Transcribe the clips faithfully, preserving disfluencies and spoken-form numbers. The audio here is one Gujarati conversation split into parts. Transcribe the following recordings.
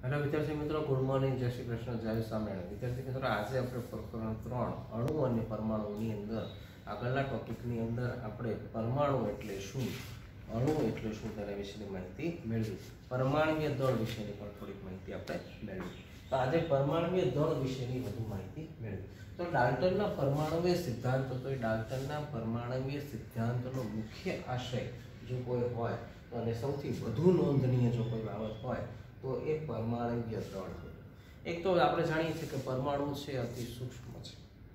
हेलो विद्यार्थी मित्रों, गुड मॉर्निंग, जय श्री कृष्ण, जय स्वामिनारायण। विद्यार्थी मित्रों, आज આપણે પ્રકરણ ત્રણ અણુ અને પરમાણુની અંદર આગળના ટોપિકની અંદર આપણે પરમાણુ એટલે શું, અણુ એટલે શું તેના વિશેની માહિતી મેળવી। પરમાણુય દળ વિશેની પણ થોડીક માહિતી આપણે મેળવી। તો આજે પરમાણુય દળ વિશેની વધુ માહિતી મેળવી। તો ડાલ્ટનના પરમાણુય સિદ્ધાંત, તો એ ડાલ્ટનના પરમાણુય સિદ્ધાંતનો મુખ્ય આશય જો કોઈ હોય તો અને સૌથી વધુ નોંધનીય જો કોઈ બાબત હોય तो ए परमाणुय दળ। एक तो આપણે જાણીએ છીએ કે પરમાણુ છે અતિ સૂક્ષ્મ છે,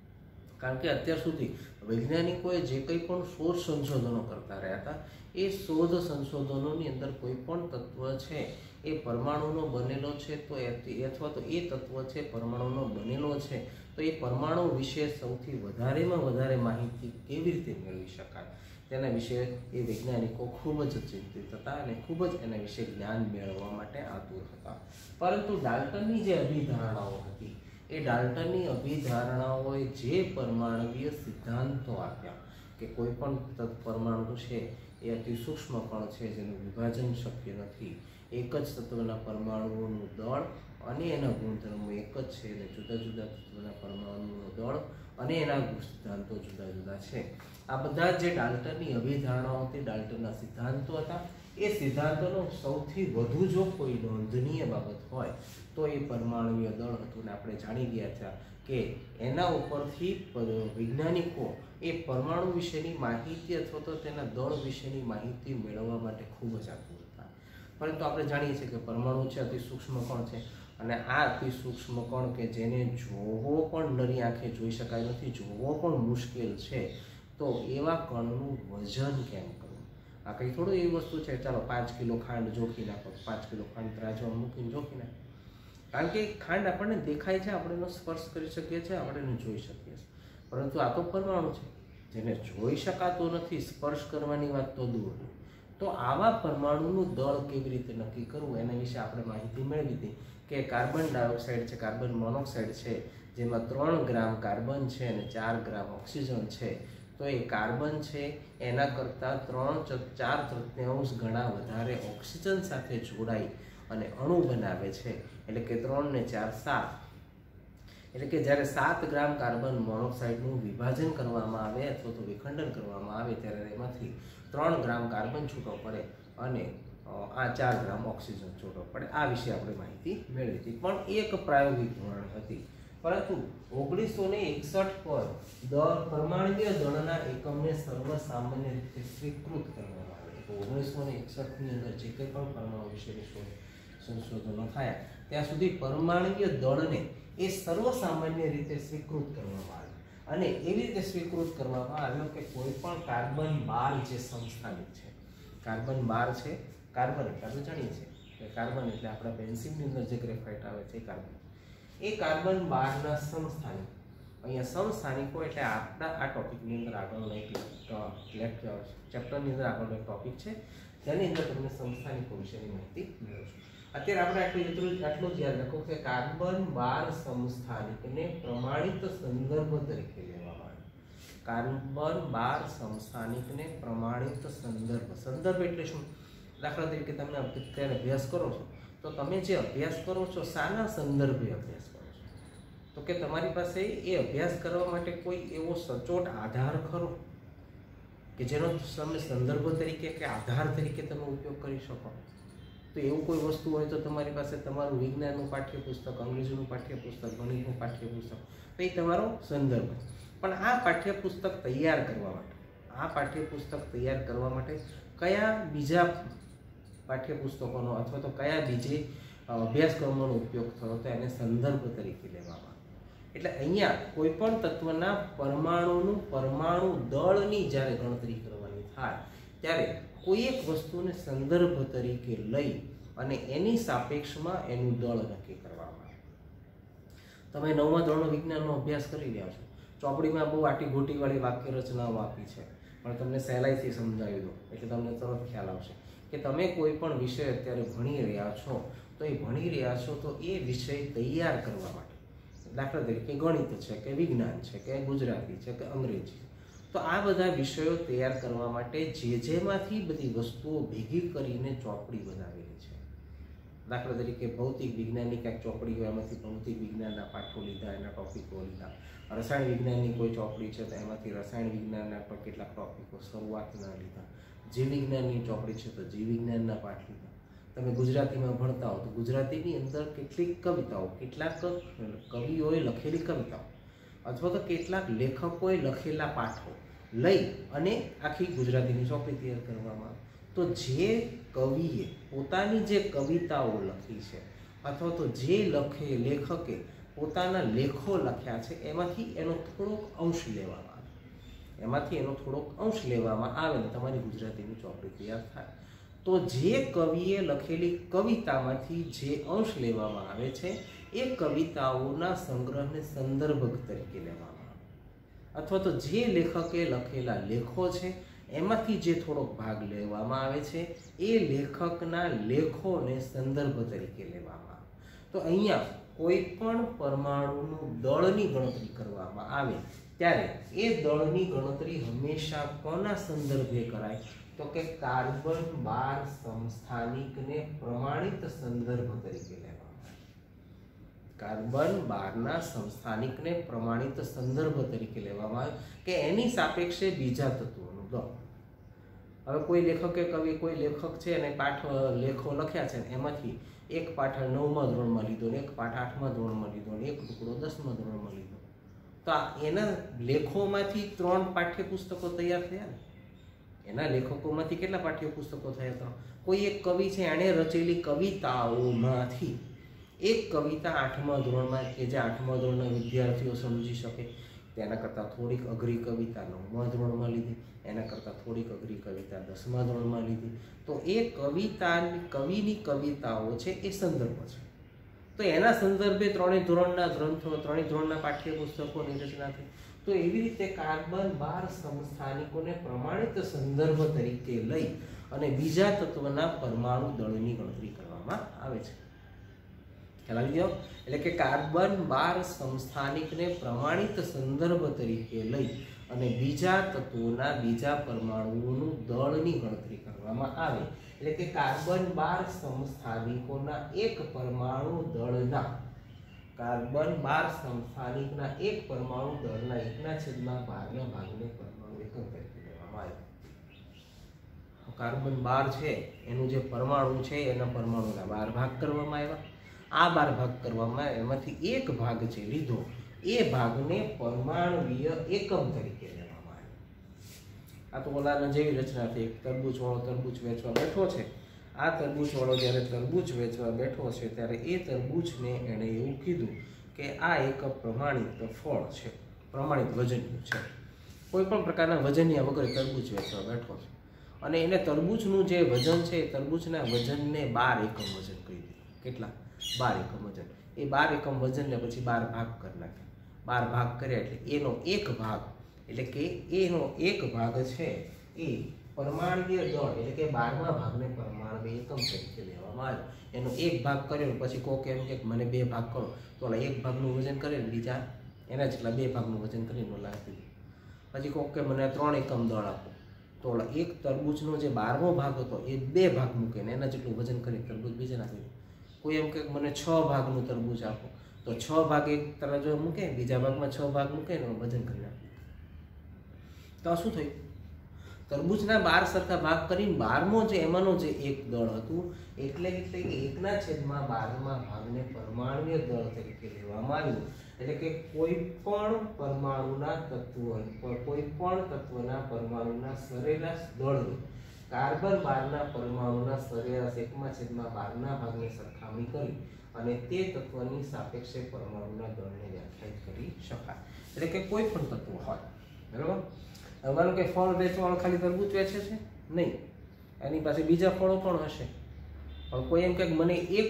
કારણ કે અત્યાર સુધી વૈજ્ઞાનિકોએ જે કંઈ પણ શોધ સંશોધનો કરતા રહ્યા હતા એ શોધ સંશોધનોની અંદર કોઈ પણ તત્વ છે એ પરમાણુનો બનેલો છે તો અથવા તો એ તત્વ છે પરમાણુનો બનેલો છે તો એ પરમાણુ વિશે સૌથી વધારેમાં વધારે માહિતી કેવી રીતે મેળવી શકાય તેના વિશે એ વૈજ્ઞાનિકો ખૂબ જ ચિંતિત હતા અને ખૂબ જ એના વિશે જ્ઞાન મેળવવા માટે આતુર હતા। પરંતુ ડાલ્ટનની જે અભિધારણાઓ હતી એ ડાલ્ટનની અભિધારણાઓએ જે પરમાણુય સિદ્ધાંતો આપ્યા કે કોઈ પણ પરમાણુ છે એ અતિ સૂક્ષ્મ કણ છે જેનું વિભાજન શક્ય નથી, એક જ તત્વના પરમાણુઓનું દળ અને એના ગુણધર્મો એક જ છે અને જુદા જુદા તત્વના પરમાણુઓનું દળ અને એના સિદ્ધાંતો જુદા જુદા છે। આ બધા જે ડાલ્ટનની અભિધારણાઓ હતી, ડાલ્ટનના સિદ્ધાંતો હતા, એ સિદ્ધાંતોનો સૌથી વધુ જો કોઈ નોંધનીય બાબત હોય તો એ પરમાણુય દળ હતું। ને આપણે જાણી ગયા હતા કે એના ઉપરથી વૈજ્ઞાનિકો એ પરમાણુ વિશેની માહિતી અથવા તો તેના દળ વિશેની માહિતી મેળવવા માટે ખૂબ જ આતુર હતા। પરંતુ આપણે જાણીએ છીએ કે પરમાણુ છે અતિ સૂક્ષ્મ કણ છે અને આ અતિ સૂક્ષ્મ કણ કે જેને જોવો પણ નરી આંખે જોઈ શકાય નથી, જોવો પણ મુશ્કેલ છે, તો એવા કણનું વજન કેમ કરવું? આ કંઈ થોડું એવી વસ્તુ છે ચાલો પાંચ કિલો ખાંડ જોખી નાખો, પાંચ કિલો ખાંડ તરાજવામાં મૂકીને જોખી નાખો, કારણ કે ખાંડ આપણને દેખાય છે, આપણે એનો સ્પર્શ કરી શકીએ છીએ, આપણે એને જોઈ શકીએ છીએ, પરંતુ આ તો પરમાણુ છે જેને જોઈ શકાતો નથી, સ્પર્શ કરવાની વાત તો દૂર। તો આવા પરમાણુનું દળ કેવી રીતે નક્કી કરવું એના વિશે આપણે માહિતી મેળવી હતી કે કાર્બન ડાયોક્સાઇડ છે, કાર્બન મોનોક્સાઇડ છે, જેમાં ત્રણ ગ્રામ કાર્બન છે અને ચાર ગ્રામ ઓક્સિજન છે, તો એ કાર્બન છે એના કરતાં ત્રણ ચાર તૃતીયાંશ ગણા વધારે ઓક્સિજન સાથે જોડાઈ અને અણુ બનાવે છે, એટલે કે ત્રણ ને ચાર સાત, એટલે કે જ્યારે સાત ગ્રામ કાર્બન મોનોક્સાઇડનું વિભાજન કરવામાં આવે અથવા તો વિખંડન કરવામાં આવે ત્યારે એમાંથી ત્રણ ગ્રામ કાર્બન છૂટો પડે અને આ ચાર ગ્રામ ઓક્સિજન છૂટો પડે। આ વિશે આપણે માહિતી મેળવી હતી, પણ એક પ્રાયોગિક ધોરણ હતી। પરંતુ ઓગણીસો ને એકસઠ પર દળ પરમાણુય દળના એકમને સર્વસામાન્ય રીતે સ્વીકૃત કરવામાં આવે। ઓગણીસો ને એકસઠ ની અંદર જે કંઈ પણ પરમાણુ વિશેની શોધ સંશોધનો થયા ત્યાં સુધી પરમાણુય દળને એ સર્વસામાન્ય રીતે સ્વીકૃત કરવામાં આવે અને એવી રીતે સ્વીકૃત કરવામાં આવ્યો કે કોઈ પણ કાર્બન બાર જે સમસ્થાનિક છે, કાર્બન બાર છે, કાર્બન એટલે આપણે જાણીએ છીએ કે કાર્બન એટલે આપણા પેન્સિલની અંદર જે ગ્રેફાઇટ આવે છે કાર્બન, એ કાર્બન બારના સમસ્થાનિક, અહીંયા સમસ્થાનિકો એટલે આપણા આ ટોપિકની અંદર આગળનો એક લેક્ચર ચેપ્ટરની અંદર આગળનો એક ટોપિક છે જેની અંદર તમને સમસ્થાનિકો વિશેની માહિતી મેળવશો। અત્યારે આપણે આટલું એટલું આટલું જ યાદ રાખો કે કાર્બન બાર સમસ્થાનિકને પ્રમાણિત સંદર્ભ તરીકે લેવામાં આવે। કાર્બન બાર સમસ્થાનિકને પ્રમાણિત સંદર્ભ, સંદર્ભ એટલે શું? દાખલા તરીકે તમે અત્યારે અભ્યાસ કરો છો તો તમે જે અભ્યાસ કરો છો શાના સંદર્ભે અભ્યાસ કરો છો? તો કે તમારી પાસે એ અભ્યાસ કરવા માટે કોઈ એવો સચોટ આધાર ખરો કે જેનો તમે સંદર્ભ તરીકે કે આધાર તરીકે તમે ઉપયોગ કરી શકો? તો એવું કોઈ વસ્તુ હોય તો તમારી પાસે તમારું વિજ્ઞાનનું પાઠ્યપુસ્તક, અંગ્રેજીનું પાઠ્યપુસ્તક, ગણિતનું પાઠ્યપુસ્તક, તો એ તમારો સંદર્ભ। પણ આ પાઠ્યપુસ્તક તૈયાર કરવા માટે આ પાઠ્યપુસ્તક તૈયાર કરવા માટે કયા બીજા પાઠ્યપુસ્તકોનો અથવા તો કયા બીજે અભ્યાસક્રમોનો ઉપયોગ થયો તો એને સંદર્ભ તરીકે લેવામાં આવે। એટલે અહીંયા કોઈ પણ તત્વના પરમાણુનું પરમાણુ દળની જ્યારે ગણતરી કરવાની થાય ત્યારે કોઈ એક વસ્તુને સંદર્ભ તરીકે લઈ અને એની સાપેક્ષમાં એનું દળ નક્કી કરવામાં આવે। તમે નવમા ધોરણનો વિજ્ઞાનનો અભ્યાસ કરી રહ્યા છો, ચોપડીમાં બહુ આટી ગોટીવાળી વાક્ય રચનાઓ આપી છે, પણ તમને સહેલાઈથી સમજાવી દો એટલે તમને તરત ખ્યાલ આવશે કે તમે કોઈ પણ વિષય અત્યારે ભણી રહ્યા છો તો એ ભણી રહ્યા છો તો એ વિષય તૈયાર કરવા માટે, દાખલા તરીકે ગણિત છે કે વિજ્ઞાન છે કે ગુજરાતી છે કે અંગ્રેજી, તો આ બધા વિષયો તૈયાર કરવા માટે જે જેમાંથી બધી વસ્તુઓ ભેગી કરીને ચોપડી બનાવેલી છે दाखला तरीके भौतिक विज्ञाननी क्या चौपड़ी हो एमांथी भौतिक विज्ञानना पाठो लीधा, एना टॉपिको लीधा। रसायण विज्ञाननी कोई चौपड़ी है तो एमांथी रसायण विज्ञानना पण केटलाक टॉपिको शरूआतना लीधा। जीव विज्ञाननी चौपड़ी है तो जीव विज्ञानना पाठ लीधा। तमे गुजरातीमां भणता हो तो गुजरातीनी अंदर केटलीक कविताओ, केटलाक कविओए लखेली कविताओ अथवा तो केटलाक लेखकोए लखेला पाठो लई अने आखी गुजरातीनी चौपड़ी तैयार करवामां आवे। तो जे कविए पोतानी जे कविताओ लखी है अथवा तो जे लखे लेखके पोताना लेखो लख्या छे एमांथी एनो थोड़ोक अंश लेवामां आवे, एमांथी एनो थोड़ोक अंश लेवामां आवे ने तमारी गुजरातीनी चौपड़ी तैयार थाय। तो जे कविए लखेली कवितामांथी जे अंश लेवामां आवे छे ए कविताओना संग्रहने संदर्भ तरीके लेवामां आवे अथवा तो जे लेखके लखेला लेखो छे एमांथी जे थोड़ोक भाग लेवामां आवे छे ए लेखकना लेखोने संदर्भ तरीके लेवामां आवे। तो अहींया कोईपण परमाणुनुं दळनी गणतरी करवामां आवे त्यारे ए दळनी गणतरी हमेशा कोना संदर्भे कराय तो के कार्बन बार समस्थानिकने प्रमाणित संदर्भ तरीके लेवामां आवे। कार्बन बारना समस्थानिकने प्रमाणित संदर्भ तरीके लेवामां आवे के एनी सापेक्षे बीजा तत्वोनुं दळ। हवे कोई लेखक के कवि कोई लेखक छे अने पाठ लेखो लख्या छे एमांथी एक पाठ नवमा धोरणमां लीधो ने एक पाठ आठमा धोरणमां लीधो ने एक टुकड़ो दसमा धोरणमां लीधो तो आ एना लेखोमांथी त्रण पाठ्यपुस्तको तैयार थया ने। एना लेखकोमांथी केटला पाठ्यपुस्तको थया तो कोई एक कवि छे एणे रचेली कविताओमांथी एक कविता आठमा धोरणमां के जे आठमा धोरणना विद्यार्थीओ समजी शके तेना करता थोड़ीक अघरी कविता नवमा धोरणमां लीधी, एना करता थोड़ीक अघरी कविता दसमा धोरणमां लीधी। तो ए कविता कविनी कविताओ छे ए संदर्भ छे तो एना संदर्भे त्रणेय धोरणना ग्रंथो त्रणेय धोरणना पाठ्यपुस्तकोनी रचना थई। तो एवी रीते कार्बन बार समस्थानिकोने प्रमाणित संदर्भ तरीके लई अने बीजा तत्वना परमाणु दळनी गणतरी करवामां आवे छे। ख्याल आवी गयो? એટલે કે કાર્બન બાર સમસ્થાનિકને પ્રમાણિત સંદર્ભ તરીકે લઈ અને બીજા તત્વોના બીજા પરમાણુઓનું દળની ગણતરી કરવામાં આવે એટલે કે કાર્બન બાર સમસ્થાનિકોના એક પરમાણુ દળના કાર્બન બાર સમસ્થાનિકના એક પરમાણુ દળના એકના છેદમાં બારના ભાગને પરમાણુ એકમ તરીકે લેવામાં આવે। કાર્બન બાર છે એનું જે પરમાણુ છે એના પરમાણુના બાર ભાગ કરવામાં આવ્યા। आ बार भाग करवामां एमांथी एक भाग जे लीधो ए भागने परमाणुवीय एकम तरीके लेवामां आव्यो। आ तो ओलाना जेवी रचना थी एक तरबूच वाळो तरबूच वेचवा बैठो छे। आ तरबूच वाळो ज्यारे तरबूच वेचवा बैठो छे त्यारे ए तरबूचने एणे एवुं कीधुं के आ एक प्रमाणित फळ छे, प्रमाणित वजननुं छे। कोईपण प्रकारना वजनिया वगर तरबूच वेचवा बैठो छे अने एने तरबूचनुं जे वजन छे तरबूचना वजनने बार एकम वजन करी दीधुं। केटला? बार एकम वजन। ए बार एकम वजन ने पछी बार भाग कर नाखे। बार भाग कर्या एटले एनो एक भाग एटले के एनो एक भाग छे ए परमाणुीय दळ एटले के बारमा भागने परमाणुीय एकम तरीके लेवामां आवे। एनो एक भाग कर्यो पछी कोक एम के मने बे भाग करो तो ओला एक भागनुं वजन करे बीजा एना जेटला बे भागनुं वजन करीने ओला आपी दे। पछी कोक के मने त्रण एकम दळ आपो तो ओला एक तरबूचनो जे बारमो भाग हतो ए बे भाग मूके ने एना जेटલું वजन करी तरबूच बीजाने आपी दे। कोई एम के मने छ भागनुं तरबूच आपो तो छ भाग एक तराजू मूके बीजा भागमां छ भाग मूके ने वजन करी नाखे तो आ शुं थयुं? तरबूचना बार सरखा भाग करीने बारमो जे एमानो जे एक दळ हतुं एटले એટલે કે એકના છેદમાં બારમા ભાગને પરમાણુય દળ તરીકે લેવામાં આવ્યું। એટલે કે કોઈ પણ પરમાણુના તત્વ કોઈ પણ તત્વના પરમાણુના સરેરાશ દળનું कार्बन बारना परमाणुना सरेराश एकमा छेदमां बारना भागनी सरखामणी करी अने ते तत्वनी सापेक्षे परमाणुना दळने व्याख्यायित करी शकाय। એટલે કે કોઈ પણ તત્વ હોય બરાબર। હવે માનો કે ફળ વેચવાળો ખાલી તરબૂચ વેચે છે નહીં, એની પાસે બીજા ફળો પણ હશે પણ કોઈ એમ કે મને એક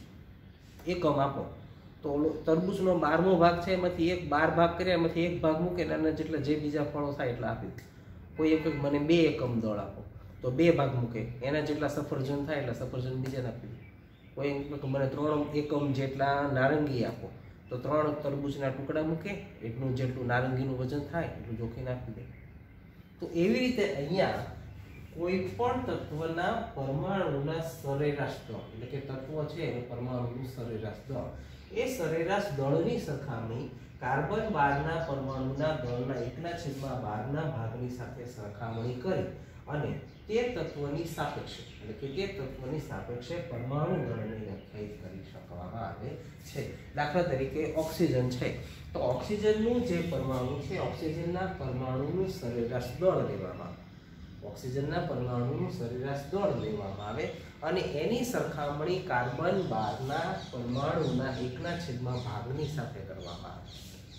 એકમ આપો તો તરબૂચનો બારમો ભાગ છે એમાંથી એક બાર ભાગ કર્યા એમાંથી એક ભાગ મૂકે એના જેટલા જે બીજા ફળો થાય એટલા આપી દે। કોઈ એમ કે મને બે એકમ દળ આપો तो बे भाग मूके एना जेटला सफरजन थाय एटला सफरजन बीजाने आपी दे। कोई मने त्रण एकम जेटला नारंगी आपो तो त्रण तरबूचना टुकड़ा मूके एटલું જેટલું નારંગીનું વજન થાય એટલું જોખીને આપી દે। तो एवी रीते अहींया કોઈપણ તત્વના પરમાણુના સરેરાશ દળ, એટલે કે તત્વ છે એનું પરમાણુનું સરેરાશ દળ, એ સરેરાશ દળની સરખામણી કાર્બન બારના પરમાણુના દળના એકના છેદમાં બારના ભાગની સાથે સરખામણી કરી અને તે તત્વની સાપેક્ષે, એટલે કે તે તત્વની સાપેક્ષે પરમાણુ દળને વ્યાખ્યાયિત કરી શકવામાં આવે છે. દાખલા તરીકે ઓક્સિજન છે, તો ઓક્સિજનનું જે પરમાણુ છે, ઓક્સિજનના પરમાણુનું સરેરાશ દળ લેવામાં આવે, ઓક્સિજનના પરમાણુનું સરેરાશ દળ લેવામાં આવે અને એની સરખામણી કાર્બન બારના પરમાણુના એકના છેદમાં ભાગની સાથે કરવામાં આવે.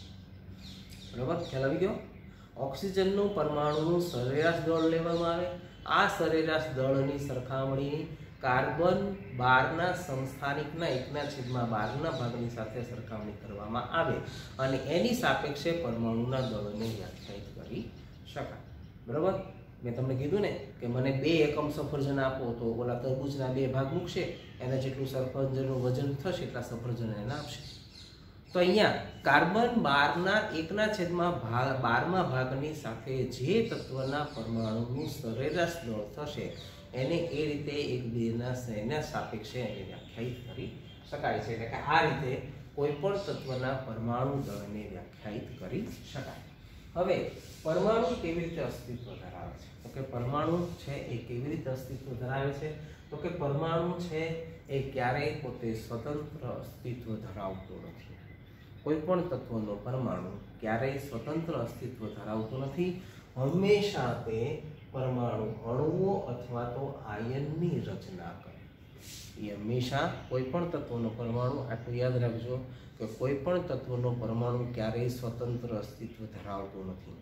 બરાબર, ખ્યાલ આવી ગયો? ઓક્સિજનનું પરમાણુનું સરેરાશ દળ લેવામાં આવે, આ સરેરાશ દળની સરખામણી કાર્બન બારના સમસ્થાનિકના એકના છેદમાં બારના ભાગની સાથે સરખામણી કરવામાં આવે અને એની સાપેક્ષે પરમાણુના દળને વ્યાખ્યાયિત કરી શકાય. બરાબર, મેં તમને કીધું ને કે મને બે એકમ સફરજન આપો તો ઓલા તરબૂચના બે ભાગ મૂકશે, એના જેટલું સફરજનનું વજન થશે એટલા સફરજન એને આપશે. તો અહીંયા કાર્બન બારના એકના છેદમાં બારમા ભાગની સાથે જે તત્વના પરમાણુનું સરેરાશ દળ થશે એને એ રીતે એકબીજાના સહના સાપેક્ષે એને વ્યાખ્યાયિત કરી શકાય છે. એટલે કે આ રીતે કોઈ પણ તત્વના પરમાણુ દળને વ્યાખ્યાયિત કરી શકાય. હવે પરમાણુ કેવી રીતે અસ્તિત્વ ધરાવે છે? તો કે પરમાણુ છે એ કેવી રીતે અસ્તિત્વ ધરાવે છે? તો કે પરમાણુ છે એ ક્યારેય પોતે સ્વતંત્ર અસ્તિત્વ ધરાવતો નથી. કોઈ પણ તત્વનો પરમાણુ ક્યારેય સ્વતંત્ર અસ્તિત્વ ધરાવતો નથી. હંમેશા તે પરમાણુ અણુઓ અથવા તો આયનની રચના કરે. એ હંમેશા કોઈ પણ તત્વનો પરમાણુ, આટલું યાદ રાખજો કે કોઈ પણ તત્વનો પરમાણુ ક્યારેય સ્વતંત્ર અસ્તિત્વ ધરાવતો નથી.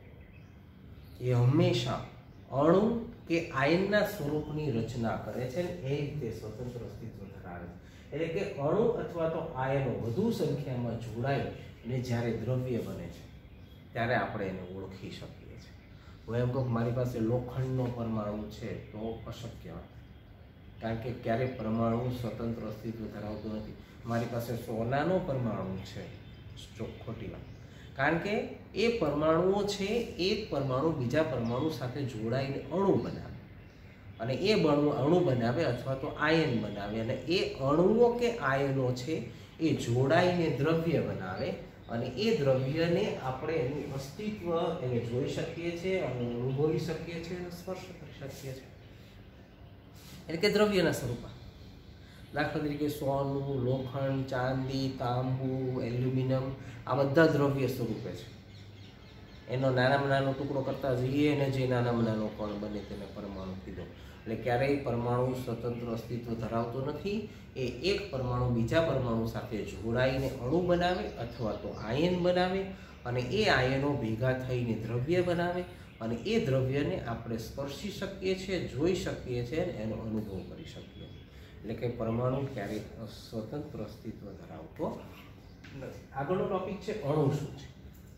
એ હંમેશા અણુ કે આયનના સ્વરૂપની રચના કરે છે ને એ રીતે સ્વતંત્ર અસ્તિત્વ ધરાવે છે. એટલે કે અણુ અથવા તો આયનો વધુ સંખ્યામાં જોડાય અને જ્યારે દ્રવ્ય બને છે ત્યારે આપણે એને ઓળખી શકીએ છીએ. હું એમ કહું મારી પાસે લોખંડનો પરમાણુ છે તો અશક્ય વાત, કારણ કે ક્યારેય પરમાણુ સ્વતંત્ર અસ્તિત્વ ધરાવતો નથી. મારી પાસે સોનાનો પરમાણુ છે, ખોટી વાત, કારણ કે એ પરમાણુઓ છે એક પરમાણુ બીજા પરમાણુ સાથે જોડાઈને અણુ બનાવે અને એ બણુ અણુ બનાવે અથવા તો આયન બનાવે અને એ અણુઓ કે આયનો છે એ જોડાઈને દ્રવ્ય બનાવે અને એ દ્રવ્યને આપણે એનું અસ્તિત્વ એને જોઈ શકીએ છીએ અને અનુભવી શકીએ છીએ અને સ્પર્શ કરી શકીએ છીએ. એટલે કે દ્રવ્યના સ્વરૂપમાં. દાખલા તરીકે સોનું, લોખંડ, ચાંદી, તાંબુ, એલ્યુમિનિયમ આ બધા દ્રવ્ય સ્વરૂપે છે. એનો નાનામાં નાનો ટુકડો કરતા જઈએ અને જે નાનામાં નાનો કણ બને તેને પરમાણુ કીધો. એટલે ક્યારેય પરમાણુ સ્વતંત્ર અસ્તિત્વ ધરાવતો નથી. એ એક પરમાણુ બીજા પરમાણુ સાથે જોડાઈને અણુ બનાવે અથવા તો આયન બનાવે અને એ આયનો ભેગા થઈને દ્રવ્ય બનાવે અને એ દ્રવ્યને આપણે સ્પર્શી શકીએ છીએ, જોઈ શકીએ છીએ અને એનો અનુભવ કરી શકીએ. એટલે કે પરમાણુ ક્યારેય સ્વતંત્ર અસ્તિત્વ ધરાવતો નથી. આગળનો ટોપિક છે અણુ શું છે?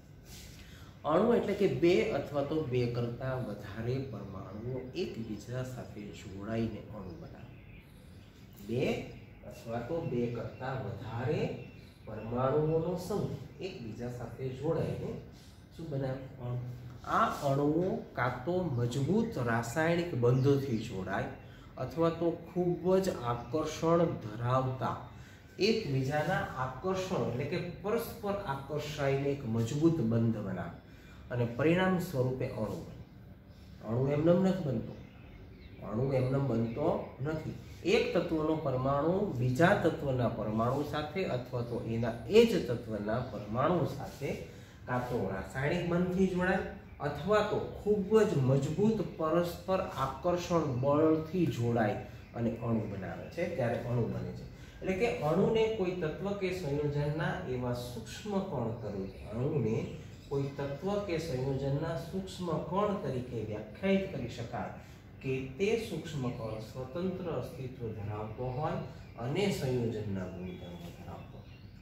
અણુ એટલે કે બે અથવા તો બે કરતાં વધારે પરમાણુઓ એકબીજા સાથે જોડાઈને અણુ બનાવે. બે અથવા તો બે કરતાં વધારે પરમાણુઓનો સમૂહ એકબીજા સાથે જોડાઈને શું બનાવે? અણુ. આ અણુઓ કાં તો મજબૂત રાસાયણિક બંધોથી જોડાય અથવા તો ખૂબ જ આકર્ષણ ધરાવતા એકબીજાના આકર્ષણ એટલે કે પરસ્પર આકર્ષાઈને એક મજબૂત બંધ બનાવે અને પરિણામ સ્વરૂપે અણુ બને. અણુ એમનેમ નથી બનતો. અણુ એમનેમ બનતો નથી. એક તત્વનો પરમાણુ બીજા તત્વના પરમાણુ સાથે અથવા તો એના એ જ તત્વના પરમાણુ સાથે કાં તો રાસાયણિક બંધથી જોડાય અથવા તો ખૂબ જ મજબૂત પરસ્પર આકર્ષણ બળથી જોડાય અને અણુ બનાવે છે, ત્યારે અણુ બને છે. એટલે કે અણુને કોઈ તત્વ કે સંયોજનના એવા સૂક્ષ્મ કણ તરીકે અણુને કોઈ તત્વ કે સંયોજનના સૂક્ષ્મ કણ તરીકે વ્યાખ્યાયિત કરી શકાય કે તે સૂક્ષ્મ કણ સ્વતંત્ર અસ્તિત્વ ધરાવતો હોય અને સંયોજનના ગુણધર્મો ધરાવતો.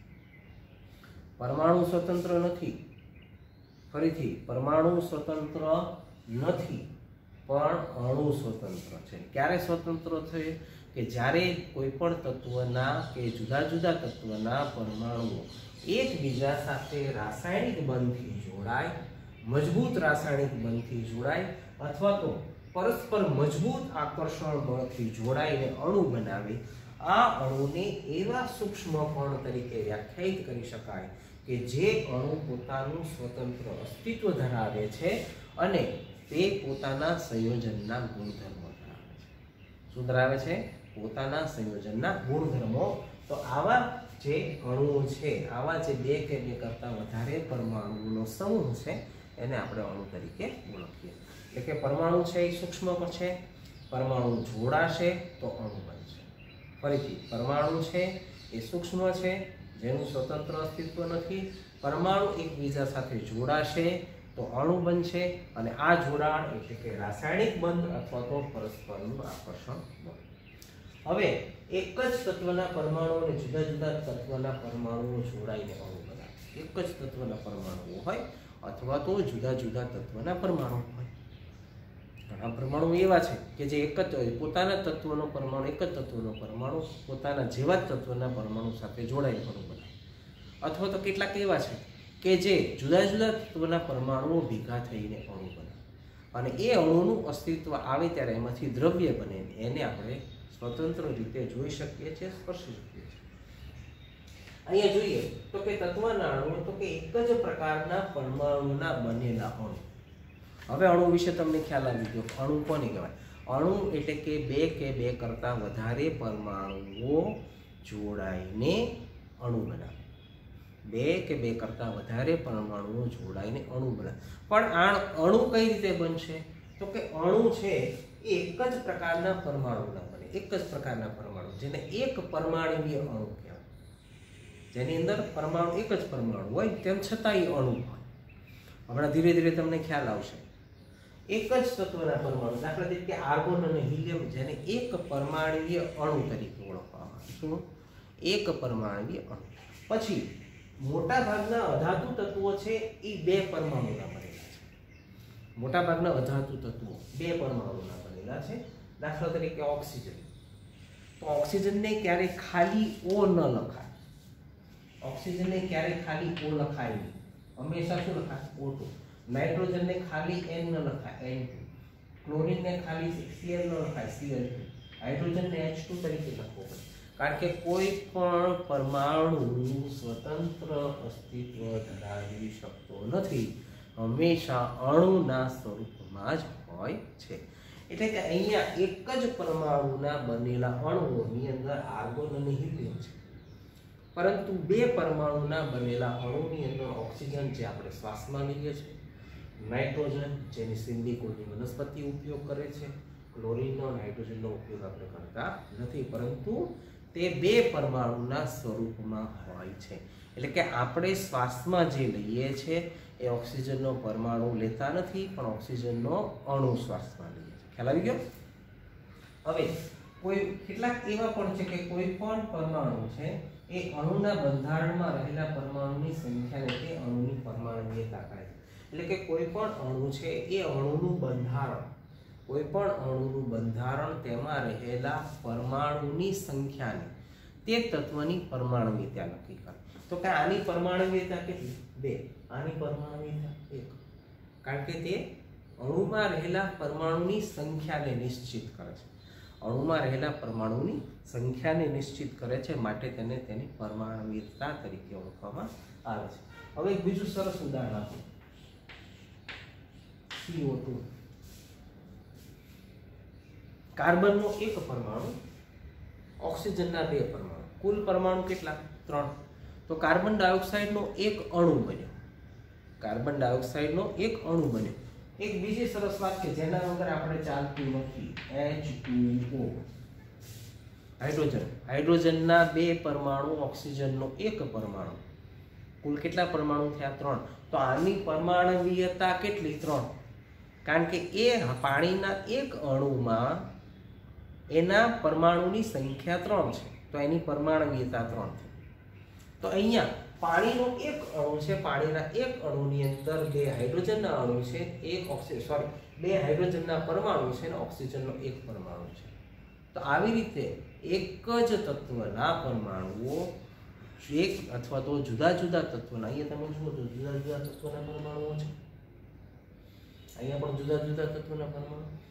પરમાણુ સ્વતંત્ર નથી. ફરીથી, પરમાણુ સ્વતંત્ર નથી પણ અણુ સ્વતંત્ર છે. ક્યારે સ્વતંત્ર છે? કે જ્યારે કોઈ પણ તત્વના કે જુદા જુદા તત્વના પરમાણુઓ એકબીજા સાથે રાસાયણિક બંધથી જોડાય, મજબૂત રાસાયણિક બંધથી જોડાય અથવા તો परस्पर मजबूत आकर्षण बळथी जोड़ाईने अणु बनावी आ अणुने एवा सूक्ष्म कण तरीके व्याख्यायित करी शकाय के जे अणु पोतानुं स्वतंत्र अस्तित्व धरावे छे अने ते पोताना संयोजनना गुणधर्मो धरावे छे। शुं धरावे छे? पोताना संयोजनना गुणधर्मो। तो आवा जे अणुओ छे, आवा जे बे के बे करता वधारे परमाणुओनो समूह छे एने आपणे अणु तरीके ओळखीए। એટલે કે પરમાણુ છે એ સૂક્ષ્મ છે, પરમાણુ જોડાશે તો અણુ બનશે। ફરીથી પરમાણુ છે એ સૂક્ષ્મ છે જેનું સ્વતંત્ર અસ્તિત્વ નથી, પરમાણુ એકબીજા સાથે જોડાશે તો અણુ બનશે અને આ જોડાણ એટલે કે રાસાયણિક બંધ અથવા તો પરસ્પરનું આકર્ષણ બળ। હવે એક જ તત્વના પરમાણુ અને જુદા જુદા તત્વના પરમાણુઓ જોડાઈને અણુ બનાવે। એક જ તત્વના પરમાણુઓ હોય અથવા તો જુદા જુદા તત્વના પરમાણુ હોય। ઘણા પરમાણુ એવા છે કે જે એક જ પોતાના તત્વનો પરમાણુ એક જ તત્વનો પરમાણુ પોતાના જેવા જ તત્વના પરમાણુ સાથે જોડાઈને અણુ બનાવે, અથવા તો કેટલાક એવા છે કે જે જુદા જુદા તત્વના પરમાણુઓ ભેગા થઈને અણુ બનાવે અને એ અણુનું અસ્તિત્વ આવે ત્યારે એમાંથી દ્રવ્ય બને, એને આપણે સ્વતંત્ર રીતે જોઈ શકીએ છીએ, સ્પર્શી શકીએ છીએ। અહીંયા જોઈએ તો કે તત્વના અણુ તો કે એક જ પ્રકારના પરમાણુના બનેલા અણુ। હવે અણુ વિશે તમને ખ્યાલ આવી ગયો। અણુ કોને કહેવાય? અણુ એટલે કે બે કે બે કરતા વધારે પરમાણુઓ જોડાઈને અણુ બનાવે। બે કે બે કરતા વધારે પરમાણુઓ જોડાઈને અણુ બનાવે। પણ આ અણુ કઈ રીતે બનશે? તો કે અણુ છે એ એક જ પ્રકારના પરમાણુના બને, એક જ પ્રકારના પરમાણુ જેને એક પરમાણુય અણુ કહેવાય, જેની અંદર પરમાણુ એક જ પરમાણુ હોય તેમ છતાં એ અણુ હોય। હમણાં ધીરે ધીરે તમને ખ્યાલ આવશે। એક જ તત્વના પરમાણુ, દાખલા તરીકે આર્ગોન અને હિલિયમ, જેને એક પરમાણુય અણુ તરીકે ઓળખવામાં આવે। શું? એક પરમાણુય અણુ। પછી મોટા ભાગના અધાતુ તત્વો છે એ બે પરમાણુના બનેલા છે। મોટા ભાગના અધાતુ તત્વો બે પરમાણુના બનેલા છે। દાખલા તરીકે ઓક્સિજન, તો ઓક્સિજનને ક્યારેય ખાલી ઓ ન લખાય, ઓક્સિજનને ક્યારેય ખાલી ઓ લખાય નહીં, હંમેશા શું લખાય? O two. નાઇટ્રોજનને ખાલી એન ન લખાય, એન ટુ। ક્લોરીનને ખાલી સીએલ ન લખાય, સીએલ ટુ। હાઇડ્રોજનને એચ ટુ તરીકે લખવો પડે, કારણ કે કોઈ પણ પરમાણુ સ્વતંત્ર અસ્તિત્વ ધરાવી શકતો નથી, હંમેશા અણુના સ્વરૂપમાં જ હોય છે। એટલે કે અહીંયા એક જ પરમાણુના બનેલા અણુઓની અંદર આર્ગોન અને હિલિયમ છે, પરંતુ બે પરમાણુના બનેલા અણુની અંદર ઓક્સિજન જે આપણે શ્વાસમાં લઈએ છીએ, નાઇટ્રોજન જેની સિંડિકોની વનસ્પતિ ઉપયોગ કરે છે, ક્લોરીનનો નાઇટ્રોજનનો ઉપયોગ આપણે કરતા નથી, પરંતુ તે બે પરમાણુના સ્વરૂપમાં હોય છે। એટલે કે આપણે શ્વાસમાં જે લઈએ છીએ એ ઓક્સિજનનો પરમાણુ લેતા નથી, પણ ઓક્સિજનનો અણુ શ્વાસમાં લઈએ છીએ। ખ્યાલ આવી ગયો? હવે કોઈ કેટલાક એવા પણ છે કે કોઈ પણ પરમાણુ છે એ અણુના બંધારણમાં રહેલા પરમાણુની સંખ્યાને તે અણુની પરમાણુયતા કહે છે। એટલે કે કોઈ પણ અણુ છે એ અણુનું બંધારણ, કોઈ પણ અણુનું બંધારણ તેમાં રહેલા પરમાણુની સંખ્યાને તે તત્વની પરમાણુયતા નક્કી કરે। તો કે આની પરમાણુયતા કેટલી? બે। આની પરમાણુયતા એક, કારણ કે તે અણુમાં રહેલા પરમાણુની સંખ્યાને નિશ્ચિત કરે છે, અણુમાં રહેલા પરમાણુની સંખ્યાને નિશ્ચિત કરે છે, માટે તેને તેની પરમાણુયતા તરીકે ઓળખવામાં આવે છે। હવે એક બીજું સરસ ઉદાહરણ આપો, સી ઓ ટુ। કાર્બનનો એક પરમાણુ, ઓક્સિજનના બે પરમાણુ, કુલ પરમાણુ કેટલા? ત્રણ। તો કાર્બન ડાયોક્સાઇડનો એક અણુ બન્યો, કાર્બન ડાયોક્સાઇડનો એક અણુ બન્યો। એક બીજી સરસ વાત કે જેના વગર આપણે ચાલતું નથી, એચ ટુ ઓ। હાઇડ્રોજન, હાઇડ્રોજનના બે પરમાણુ, ઓક્સિજનનો એક પરમાણુ, કુલ કેટલા પરમાણુ થયા? ત્રણ। તો આની પરમાણુયતા કેટલી? ત્રણ, કારણ કે એ પાણીના એક અણુમાં એના પરમાણુની સંખ્યા ત્રણ છે, તો એની પરમાણુયતા ત્રણ છે। તો અહીંયા પાણીનો એક અણુ છે, પાણીના એક અણુની અંદર બે હાઇડ્રોજનના અણુ છે, એક ઓક્સિજન સોરી બે હાઇડ્રોજનના પરમાણુ છે અને ઓક્સિજનનો એક પરમાણુ છે। તો આવી રીતે એક જ તત્વના પરમાણુઓ એક અથવા તો જુદા જુદા તત્વના, અહીંયા તમે જુઓ તો જુદા જુદા તત્વના પરમાણુઓ છે, અહીંયા પણ જુદા જુદા તત્વના પરમાણુ,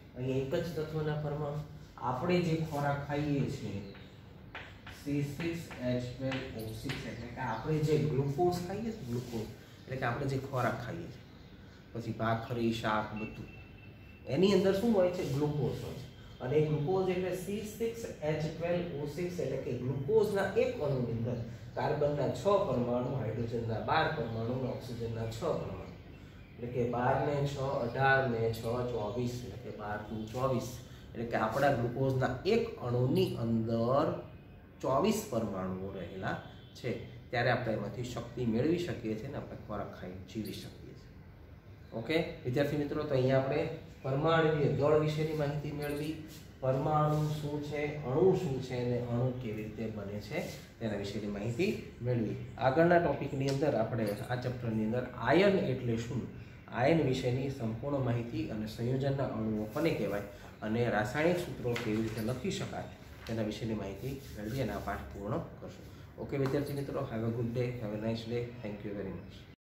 અહીંયા એક જ તત્વના પરમાણુ. આપણે જે ખોરાક ખાઈએ છીએ C six H twelve O six એટલે કે આપણે જે ગ્લુકોઝ ખાઈએ છીએ ગ્લુકોઝ એટલે કે આપણે જે ખોરાક ખાઈએ છીએ પછી ભાખરી શાક બધું એની અંદર શું હોય છે ગ્લુકોઝ હોય છે અને એ ગ્લુકોઝ એટલે C six H twelve O six એટલે કે ગ્લુકોઝના એક અણુની અંદર કાર્બનના છ પરમાણુ હાઇડ્રોજનના બાર પરમાણુ અને ઓક્સિજનના છ પરમાણુ એટલે કે બાર ને છ અઢાર ને છ ચોવીસ એટલે કે બાર દુ ચોવીસ એટલે કે આપણા ગ્લુકોઝના એક અણુની અંદર ચોવીસ પરમાણુઓ રહેલા છે ત્યારે આપણે એમાંથી શક્તિ મેળવી શકીએ છીએ અને આપણે ખોરાક ખાઈ જીવી શકીએ છીએ. ઓકે વિદ્યાર્થી મિત્રો, તો અહીંયા આપણે પરમાણુય દળ વિશેની માહિતી મેળવી, પરમાણુ શું છે, અણુ શું છે અને અણુ કેવી રીતે બને છે તેના વિશેની માહિતી મેળવી. આગળના ટોપિકની અંદર આપણે આ ચેપ્ટરની અંદર આયન એટલે શું, આયન વિશેની સંપૂર્ણ માહિતી અને સંયોજનના અણુઓ કોને કહેવાય અને રાસાયણિક સૂત્રો કેવી રીતે લખી શકાય તેના વિશેની માહિતી મેળવી અને આ પાઠ પૂર્ણ કરશું. ઓકે વિદ્યાર્થી મિત્રો, have a good day, have a nice day. Thank you very much.